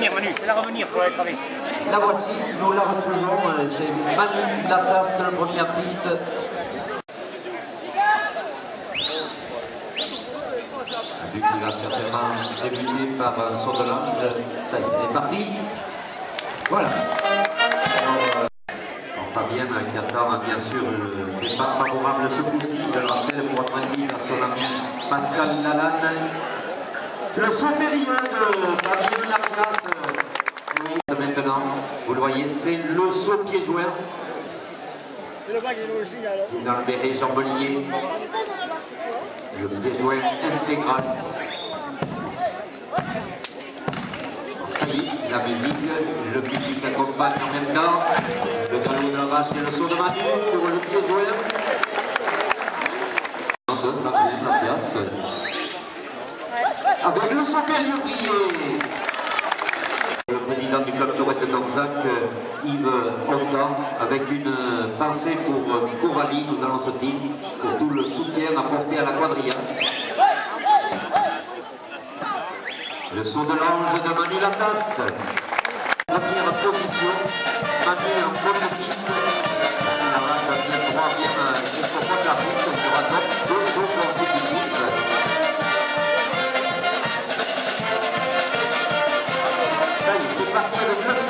revenir, Manu, fais-la revenir pour la graver. La voici, nous la retrouvons, c'est Manu Lataste, le premier en piste. Vu qu'il a certainement débuté par son de l'ange, ça y est, il est parti. Voilà. Fabien qui attend bien sûr le départ favorable ce coup-ci, je le rappelle, pour rendre guise à son ami Pascal Lalanne. Le saut périlleux de Fabien Laplace, maintenant, vous le voyez, c'est le saut pied-joint. Dans le béret jambelier, le pied-joint intégral. La musique, le public accompagne en même temps. Le galop de la vache et le saut de Manu pour le pied joueur. On donne la place. Avec le saut périlleux. Le président du club Tourette de Donzac, Yves Honda, avec une pensée pour Coralie, nous allons se dire, pour tout le soutien apporté à la quadrilla. Le saut de l'ange de Manu Lataste. Première position, Manu en première piste. La vache bien droit, bien jusqu'au fond de la piste, on sera top, deux sauts consécutifs. Ça y est, c'est parti avec le